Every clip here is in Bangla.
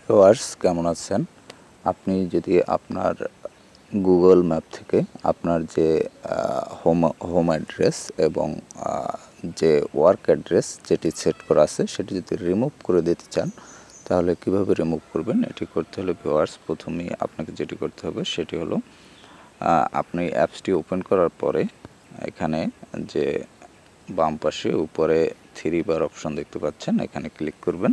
ভিউয়ার্স কেমন আছেন? আপনি যদি আপনার গুগল ম্যাপ থেকে আপনার যে হোম অ্যাড্রেস এবং যে ওয়ার্ক অ্যাড্রেস যেটি সেট করা আছে সেটি যদি রিমুভ করে দিতে চান, তাহলে কিভাবে রিমুভ করবেন? এটি করতে হলে ভিউয়ার্স প্রথমেই আপনাকে যেটি করতে হবে সেটি হলো আপনি অ্যাপসটি ওপেন করার পরে এখানে যে বাম পাশে উপরে 3 বার অপশন দেখতে পাচ্ছেন, এখানে ক্লিক করবেন।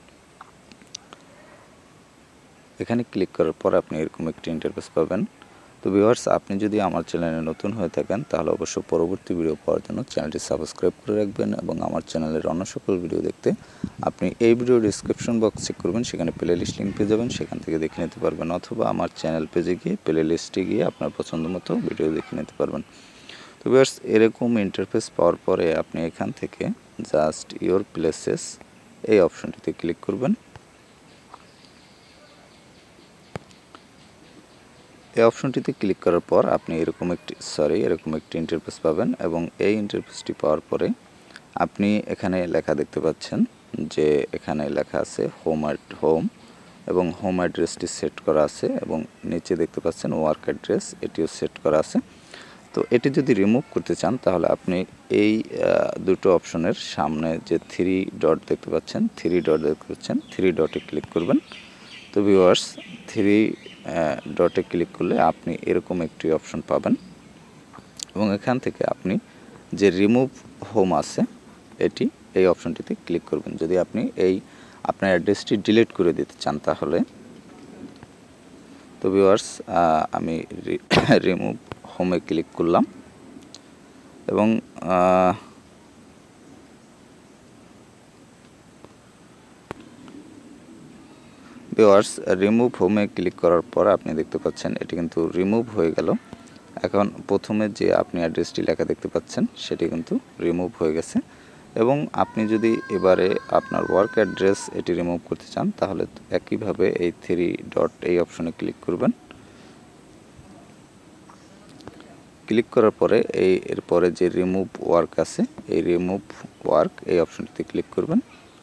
এখানে ক্লিক করার পর আপনি এরকম একটি ইন্টারফেস পাবেন। তো ভিউয়ার্স, আপনি যদি আমার চ্যানেলে নতুন হয়ে থাকেন তাহলে অবশ্যই পরবর্তী ভিডিও পাওয়ার জন্য চ্যানেলটি সাবস্ক্রাইব করে রাখবেন এবং আমার চ্যানেলের অন্য সকল ভিডিও দেখতে আপনি এই ভিডিওর ডিসক্রিপশন বক্স চেক করবেন, সেখানে প্লে লিস্ট লিঙ্ক পেয়ে যাবেন, সেখান থেকে দেখে নিতে পারবেন, অথবা আমার চ্যানেল পেজে গিয়ে প্লে লিস্টে গিয়ে আপনার পছন্দ মতো ভিডিও দেখে নিতে পারবেন। তো ভিউয়ার্স, এরকম ইন্টারফেস পাওয়ার পরে আপনি এখান থেকে জাস্ট ইওর প্লেসেস এই অপশনটিতে ক্লিক করবেন। এই অপশনটিতে ক্লিক করার পর আপনি এরকম একটি ইন্টারফেস পাবেন এবং এই ইন্টারফেসটি পাওয়ার পরে আপনি এখানে লেখা দেখতে পাচ্ছেন যে এখানে লেখা আছে হোম এবং হোম অ্যাড্রেসটি সেট করা আছে এবং নিচে দেখতে পাচ্ছেন ওয়ার্ক অ্যাড্রেস, এটিও সেট করা আছে। তো এটি যদি রিমুভ করতে চান তাহলে আপনি এই দুটো অপশনের সামনে যে 3 ডট দেখতে পাচ্ছেন, 3 ডটে ক্লিক করবেন। তো ভিউয়ার্স, 3 ডটে ক্লিক করলে আপনি এরকম একটি অপশন পাবেন এবং এখান থেকে আপনি যে রিমুভ হোম আছে এই অপশনটিতে ক্লিক করবেন। যদি আপনি আপনার অ্যাড্রেসটি ডিলিট করে দিতে চান তাহলে। তো ভিউয়ার্স, আমি রিমুভ হোমে ক্লিক করলাম এবং ভিউয়ার্স, রিমুভ হোমে ক্লিক করার পর আপনি দেখতে পাচ্ছেন এটি কিন্তু রিমুভ হয়ে গেল। এখন প্রথমে যে আপনি অ্যাড্রেসটি লেখা দেখতে পাচ্ছেন সেটি কিন্তু রিমুভ হয়ে গেছে এবং আপনি যদি এবারে আপনার ওয়ার্ক অ্যাড্রেস এটি রিমুভ করতে চান তাহলে একইভাবে এই 3 ডট এই অপশনে ক্লিক করবেন। ক্লিক করার পরে এরপরে যে রিমুভ ওয়ার্ক আছে এই রিমুভ ওয়ার্ক এই অপশনটিতে ক্লিক করবেন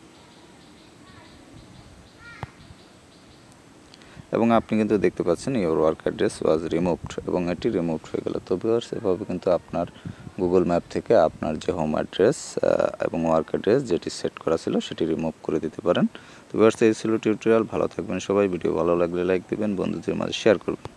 এবং আপনি কিন্তু দেখতে পাচ্ছেন your work address was removed এবং এটি রিমুভড হয়ে গেল। তো ভিউয়ার্স, এভাবে কিন্তু আপনার গুগল ম্যাপ থেকে আপনার যে হোম অ্যাড্রেস এবং ওয়ার্ক অ্যাড্রেস যেটি সেট করা ছিল সেটি রিমুভ করে দিতে পারেন। তো ভিউয়ার্স, এই ছিল টিউটোরিয়াল। ভালো থাকবেন সবাই। ভিডিও ভালো লাগলে লাইক দিবেন, বন্ধুদের মাঝে শেয়ার করবেন।